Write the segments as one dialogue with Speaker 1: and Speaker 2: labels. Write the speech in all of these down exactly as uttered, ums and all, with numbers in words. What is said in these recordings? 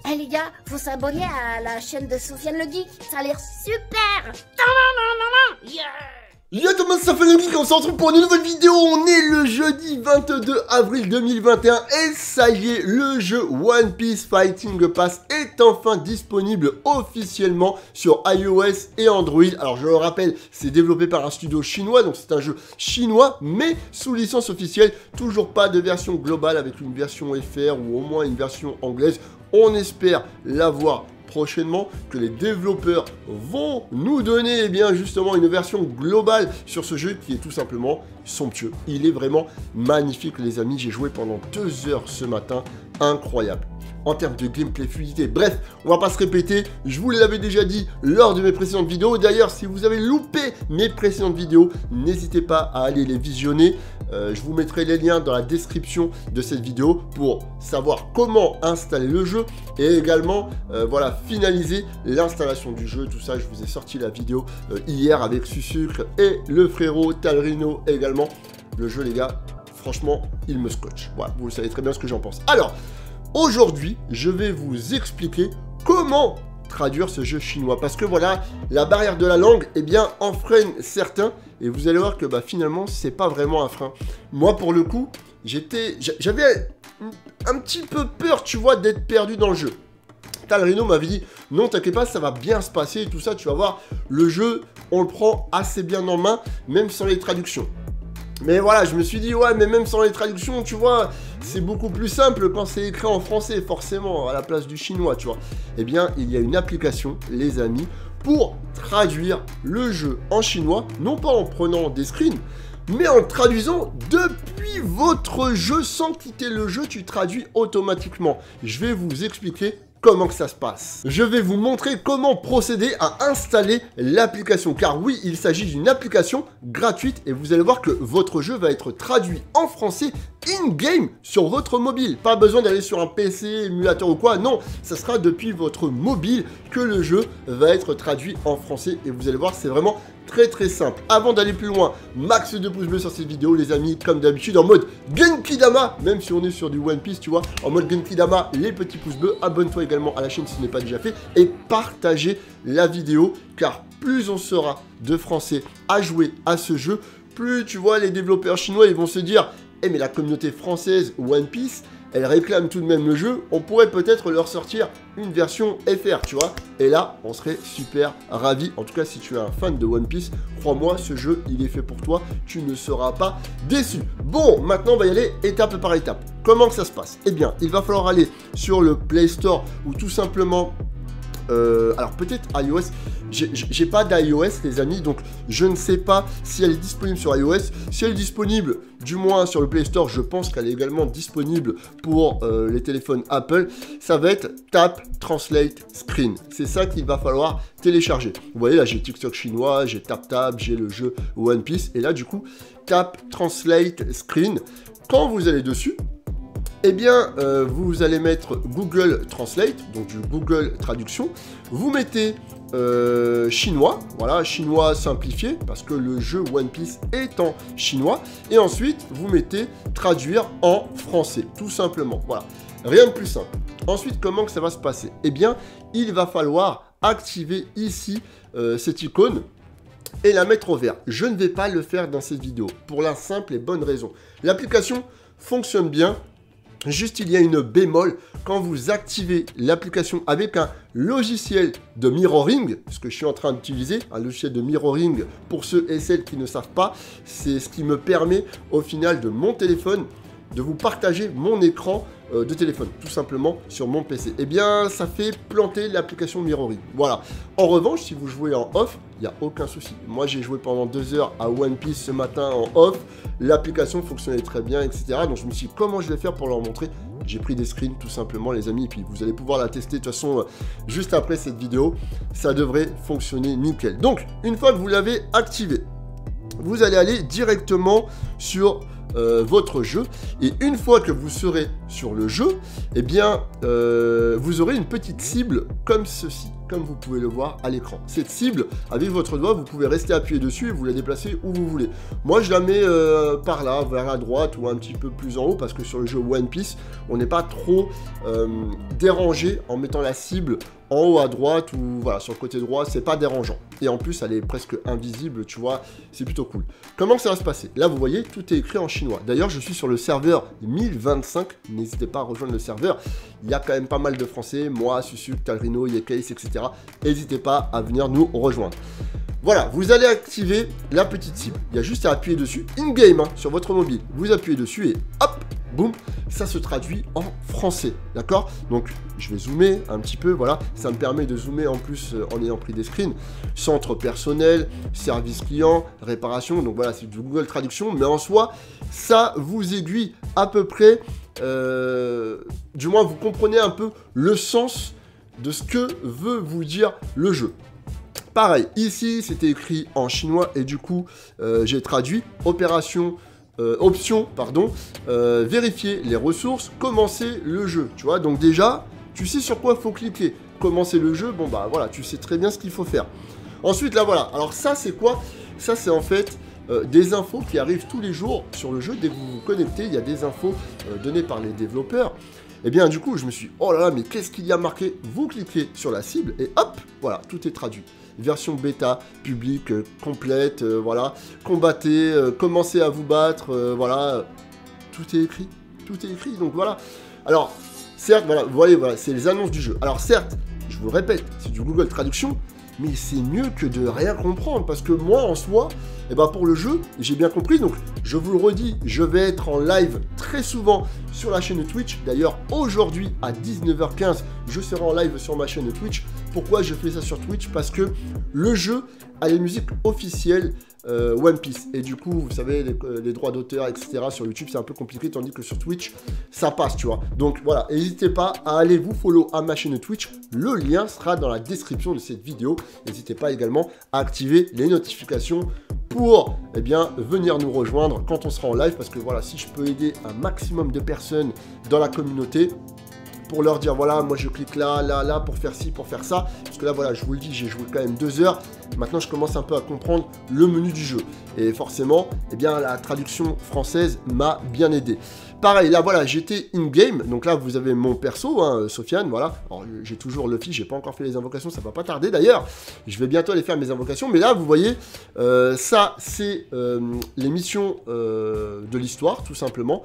Speaker 1: Eh les gars, faut s'abonner à la chaîne de Sofiane le Geek, ça a l'air super. Yeah.
Speaker 2: Yo Thomas, ça fait le geek, on se retrouve pour une nouvelle vidéo. On est le jeudi vingt-deux avril deux mille vingt et un et ça y est, le jeu One Piece Fighting Pass est enfin disponible officiellement sur iOS et Android. Alors je le rappelle, c'est développé par un studio chinois, donc c'est un jeu chinois mais sous licence officielle. Toujours pas de version globale avec une version F R ou au moins une version anglaise. On espère l'avoir prochainement, que les développeurs vont nous donner eh bien justement une version globale sur ce jeu qui est tout simplement somptueux. Il est vraiment magnifique les amis, j'ai joué pendant deux heures ce matin, incroyable. En termes de gameplay, fluidité, bref, on va pas se répéter, je vous l'avais déjà dit lors de mes précédentes vidéos. D'ailleurs, si vous avez loupé mes précédentes vidéos, n'hésitez pas à aller les visionner. Euh, je vous mettrai les liens dans la description de cette vidéo pour savoir comment installer le jeu et également, euh, voilà, finaliser l'installation du jeu. Tout ça, je vous ai sorti la vidéo euh, hier avec Susucre et le frérot Talrino également. Le jeu, les gars, franchement, il me scotche. Voilà, vous savez très bien ce que j'en pense. Alors, aujourd'hui, je vais vous expliquer comment traduire ce jeu chinois. Parce que voilà, la barrière de la langue, eh bien, en freine certains. Et vous allez voir que bah, finalement, c'est pas vraiment un frein. Moi, pour le coup, j'étais, j'avais un petit peu peur, tu vois, d'être perdu dans le jeu. Talrino m'avait dit, non, t'inquiète pas, ça va bien se passer et tout ça. Tu vas voir, le jeu, on le prend assez bien en main, même sans les traductions. Mais voilà, je me suis dit, ouais, mais même sans les traductions, tu vois, c'est beaucoup plus simple quand c'est écrit en français, forcément, à la place du chinois, tu vois. Eh bien, il y a une application, les amis, pour traduire le jeu en chinois, non pas en prenant des screens, mais en traduisant depuis votre jeu, sans quitter le jeu, tu traduis automatiquement. Je vais vous expliquer comment que ça se passe. Je vais vous montrer comment procéder à installer l'application. Car oui, il s'agit d'une application gratuite et vous allez voir que votre jeu va être traduit en français in-game sur votre mobile. Pas besoin d'aller sur un P C, émulateur ou quoi. Non, ça sera depuis votre mobile que le jeu va être traduit en français. Et vous allez voir, c'est vraiment très très simple. Avant d'aller plus loin, max de pouces bleus sur cette vidéo, les amis, comme d'habitude, en mode Genki Dama, même si on est sur du One Piece, tu vois, en mode Genki Dama, les petits pouces bleus, abonne-toi également à la chaîne si ce n'est pas déjà fait, et partagez la vidéo, car plus on sera de Français à jouer à ce jeu, plus, tu vois, les développeurs chinois, ils vont se dire, eh mais la communauté française One Piece, elle réclame tout de même le jeu, on pourrait peut-être leur sortir une version F R, tu vois. Et là, on serait super ravis. En tout cas, si tu es un fan de One Piece, crois-moi, ce jeu, il est fait pour toi. Tu ne seras pas déçu. Bon, maintenant, on va y aller étape par étape. Comment que ça se passe? Eh bien, il va falloir aller sur le Play Store ou tout simplement... Euh, alors peut-être iOS, j'ai pas d'iOS les amis, donc je ne sais pas si elle est disponible sur iOS. Si elle est disponible, du moins sur le Play Store, je pense qu'elle est également disponible pour euh, les téléphones Apple. Ça va être Tap Translate Screen, c'est ça qu'il va falloir télécharger. Vous voyez là, j'ai TikTok chinois, j'ai TapTap, j'ai le jeu One Piece, et là du coup, Tap Translate Screen, quand vous allez dessus, eh bien, euh, vous allez mettre Google Translate, donc du Google Traduction. Vous mettez euh, chinois, voilà, chinois simplifié, parce que le jeu One Piece est en chinois. Et ensuite, vous mettez traduire en français, tout simplement. Voilà, rien de plus simple. Ensuite, comment que ça va se passer? Eh bien, il va falloir activer ici euh, cette icône et la mettre au vert. Je ne vais pas le faire dans cette vidéo, pour la simple et bonne raison. L'application fonctionne bien. Juste, il y a une bémol, quand vous activez l'application avec un logiciel de mirroring, ce que je suis en train d'utiliser, un logiciel de mirroring, pour ceux et celles qui ne savent pas, c'est ce qui me permet au final de mon téléphone de vous partager mon écran euh, de téléphone, tout simplement sur mon P C. Eh bien, ça fait planter l'application mirroring. Voilà. En revanche, si vous jouez en off, il n'y a aucun souci. Moi, j'ai joué pendant deux heures à One Piece ce matin en off. L'application fonctionnait très bien, et cetera. Donc, je me suis dit, comment je vais faire pour leur montrer? J'ai pris des screens, tout simplement, les amis. Et puis, vous allez pouvoir la tester, de toute façon, euh, juste après cette vidéo. Ça devrait fonctionner nickel. Donc, une fois que vous l'avez activé, vous allez aller directement sur... Euh, votre jeu, et une fois que vous serez sur le jeu, eh bien euh, vous aurez une petite cible comme ceci. comme vous pouvez le voir à l'écran. Cette cible, avec votre doigt, vous pouvez rester appuyé dessus et vous la déplacer où vous voulez. Moi, je la mets euh, par là, vers la droite ou un petit peu plus en haut, parce que sur le jeu One Piece, on n'est pas trop euh, dérangé en mettant la cible en haut à droite ou voilà, sur le côté droit, c'est pas dérangeant. Et en plus, elle est presque invisible, tu vois, c'est plutôt cool. Comment ça va se passer? Là, vous voyez, tout est écrit en chinois. D'ailleurs, je suis sur le serveur mille vingt-cinq, n'hésitez pas à rejoindre le serveur. Il y a quand même pas mal de Français, moi, Susu, Talrino, Yekais, et cetera. N'hésitez pas à venir nous rejoindre. Voilà, vous allez activer la petite cible. Il y a juste à appuyer dessus, in-game, hein, sur votre mobile. Vous appuyez dessus et hop, boum, ça se traduit en français, d'accord? Donc, je vais zoomer un petit peu, voilà. Ça me permet de zoomer en plus euh, en ayant pris des screens. Centre personnel, service client, réparation. Donc voilà, c'est du Google Traduction. Mais en soi, ça vous aiguille à peu près, euh, du moins, vous comprenez un peu le sens de ce que veut vous dire le jeu. Pareil, ici, c'était écrit en chinois et du coup, euh, j'ai traduit opération, euh, option, pardon, euh, vérifier les ressources, commencer le jeu. Tu vois, donc déjà, tu sais sur quoi il faut cliquer. Commencer le jeu, bon bah voilà, tu sais très bien ce qu'il faut faire. Ensuite, là voilà, alors ça c'est quoi? Ça c'est en fait euh, des infos qui arrivent tous les jours sur le jeu. Dès que vous vous connectez, il y a des infos euh, données par les développeurs. Et bien du coup, je me suis dit, oh là là, mais qu'est-ce qu'il y a marqué? Vous cliquez sur la cible et hop, voilà, tout est traduit. Version bêta, publique, euh, complète, euh, voilà. Combattez, euh, commencez à vous battre, euh, voilà. Tout est écrit, tout est écrit, donc voilà. Alors, certes, voilà, vous voyez, voilà, c'est les annonces du jeu. Alors certes, je vous le répète, c'est du Google Traduction, mais c'est mieux que de rien comprendre, parce que moi, en soi, eh ben pour le jeu, j'ai bien compris, donc je vous le redis, je vais être en live très souvent sur la chaîne Twitch. D'ailleurs, aujourd'hui, à dix-neuf heures quinze, je serai en live sur ma chaîne Twitch. Pourquoi je fais ça sur Twitch? Parce que le jeu a les musiques officielles euh, One Piece. Et du coup, vous savez, les, les droits d'auteur, et cetera sur YouTube, c'est un peu compliqué, tandis que sur Twitch, ça passe, tu vois. Donc voilà, n'hésitez pas à aller vous follow à ma chaîne Twitch. Le lien sera dans la description de cette vidéo. N'hésitez pas également à activer les notifications pour eh bien, venir nous rejoindre quand on sera en live. Parce que voilà, si je peux aider un maximum de personnes dans la communauté, pour leur dire, voilà, moi je clique là, là, là, pour faire ci, pour faire ça. Parce que là, voilà, je vous le dis, j'ai joué quand même deux heures. Maintenant, je commence un peu à comprendre le menu du jeu. Et forcément, eh bien, la traduction française m'a bien aidé. Pareil, là, voilà, j'étais in-game. Donc là, vous avez mon perso, hein, Sofiane, voilà. Alors, j'ai toujours Luffy, j'ai pas encore fait les invocations, ça va pas tarder d'ailleurs. Je vais bientôt aller faire mes invocations. Mais là, vous voyez, euh, ça, c'est euh, les missions euh, de l'histoire, tout simplement.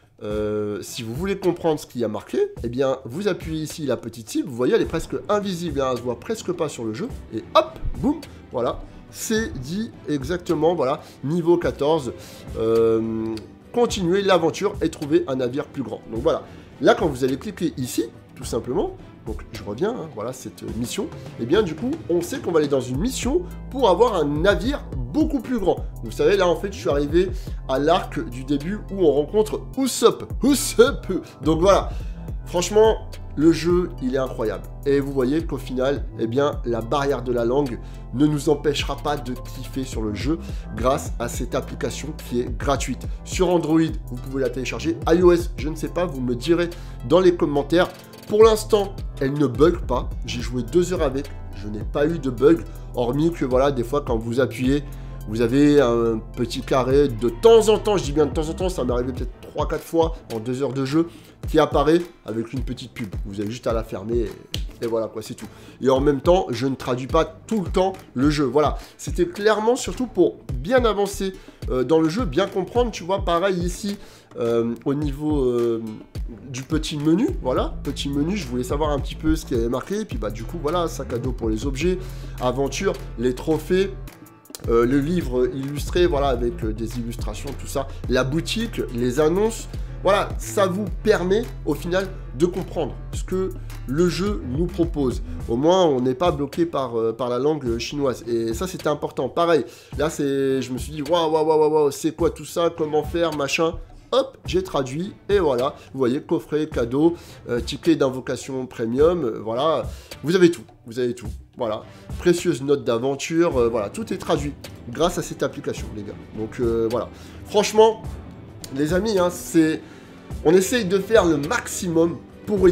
Speaker 2: Euh, si vous voulez comprendre ce qu'il y a marqué, eh bien, vous appuyez ici la petite cible. Vous voyez, elle est presque invisible, hein, elle ne se voit presque pas sur le jeu. Et hop, boum, voilà, c'est dit exactement, voilà, niveau quatorze. Euh, continuez l'aventure et trouvez un navire plus grand. Donc voilà, là, quand vous allez cliquer ici, tout simplement, donc je reviens, hein, voilà, cette mission, et eh bien, du coup, on sait qu'on va aller dans une mission pour avoir un navire beaucoup plus grand. Vous savez, là, en fait, je suis arrivé à l'arc du début où on rencontre Usopp. Usopp. Donc voilà, franchement, le jeu, il est incroyable. Et vous voyez qu'au final, eh bien, la barrière de la langue ne nous empêchera pas de kiffer sur le jeu grâce à cette application qui est gratuite. Sur Android, vous pouvez la télécharger. iOS, je ne sais pas, vous me direz dans les commentaires. Pour l'instant, elle ne bug pas. J'ai joué deux heures avec. Je n'ai pas eu de bug. Hormis que, voilà, des fois, quand vous appuyez, vous avez un petit carré de temps en temps. Je dis bien de temps en temps, ça m'est arrivé peut-être trois quatre fois en deux heures de jeu, qui apparaît avec une petite pub. Vous avez juste à la fermer et, et voilà, quoi, c'est tout. Et en même temps, je ne traduis pas tout le temps le jeu. Voilà, c'était clairement surtout pour bien avancer euh, dans le jeu, bien comprendre. Tu vois, pareil ici, euh, au niveau euh, du petit menu, voilà, petit menu, je voulais savoir un petit peu ce qui avait marqué. Et puis bah du coup, voilà, sac à dos pour les objets, aventure, les trophées. Euh, le livre illustré, voilà, avec euh, des illustrations, tout ça, la boutique, les annonces, voilà, ça vous permet au final de comprendre ce que le jeu nous propose. Au moins, on n'est pas bloqué par, euh, par la langue chinoise. Et ça, c'était important. Pareil, là, c'est, je me suis dit, waouh, waouh, waouh, waouh, c'est quoi tout ça, comment faire, machin. Hop, j'ai traduit, et voilà, vous voyez, coffret, cadeau, euh, ticket d'invocation premium, euh, voilà, vous avez tout, vous avez tout, voilà, précieuse note d'aventure, euh, voilà, tout est traduit grâce à cette application, les gars. Donc, euh, voilà, franchement, les amis, hein, c'est, on essaye de faire le maximum pour aider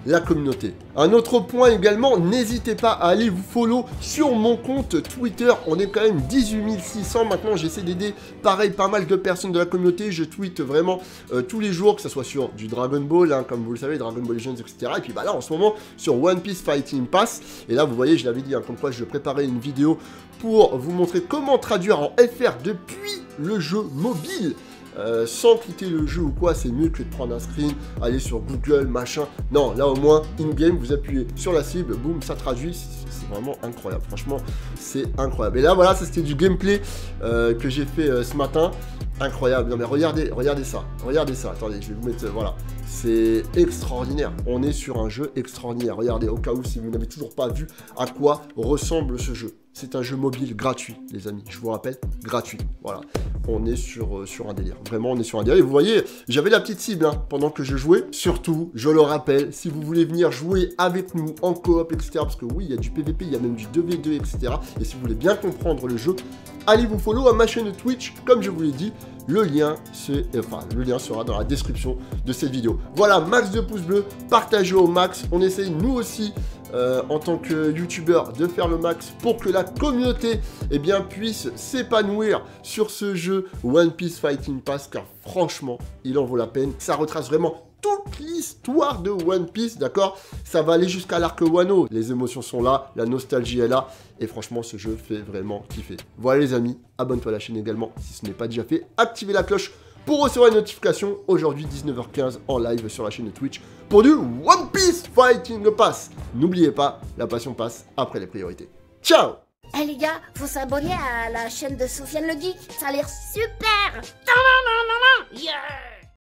Speaker 2: la communauté. Un autre point également, n'hésitez pas à aller vous follow sur mon compte Twitter. On est quand même dix-huit mille six cents maintenant. J'essaie d'aider pareil pas mal de personnes de la communauté. Je tweete vraiment euh, tous les jours, que ce soit sur du Dragon Ball, hein, comme vous le savez, Dragon Ball Legends, et cetera. Et puis bah là en ce moment sur One Piece Fighting Pass. Et là vous voyez, je l'avais dit, hein, comme quoi je préparais une vidéo pour vous montrer comment traduire en F R depuis le jeu mobile. Euh, sans quitter le jeu ou quoi, c'est mieux que de prendre un screen, aller sur Google, machin. Non, là au moins, in-game, vous appuyez sur la cible, boum, ça traduit, c'est vraiment incroyable. Franchement, c'est incroyable. Et là, voilà, ça c'était du gameplay euh, que j'ai fait euh, ce matin. Incroyable. Non mais regardez, regardez ça, regardez ça. Attendez, je vais vous mettre, euh, voilà. C'est extraordinaire. On est sur un jeu extraordinaire. Regardez, au cas où, si vous n'avez toujours pas vu à quoi ressemble ce jeu. C'est un jeu mobile gratuit, les amis. Je vous rappelle, gratuit. Voilà. On est sur, euh, sur un délire. Vraiment, on est sur un délire. Et vous voyez, j'avais la petite cible hein, pendant que je jouais. Surtout, je le rappelle, si vous voulez venir jouer avec nous en coop, et cetera. Parce que oui, il y a du P V P, il y a même du deux v deux, et cetera. Et si vous voulez bien comprendre le jeu, allez vous follow à ma chaîne Twitch, comme je vous l'ai dit. Le lien, c'est, enfin, le lien sera dans la description de cette vidéo. Voilà, max de pouces bleus, partagez au max. On essaye, nous aussi, euh, en tant que youtubeur, de faire le max pour que la communauté eh bien, puisse s'épanouir sur ce jeu One Piece Fighting Pass, car franchement, il en vaut la peine. Ça retrace vraiment toute l'histoire de One Piece, d'accord? Ça va aller jusqu'à l'arc Wano. Les émotions sont là, la nostalgie est là, et franchement, ce jeu fait vraiment kiffer. Voilà les amis, abonne-toi à la chaîne également si ce n'est pas déjà fait. Activez la cloche pour recevoir une notification. Aujourd'hui, dix-neuf heures quinze, en live sur la chaîne de Twitch pour du One Piece Fighting Pass. N'oubliez pas, la passion passe après les priorités. Ciao!
Speaker 1: Eh hey les gars, faut s'abonner à la chaîne de Sofiane le Geek, ça a l'air super. Yeah.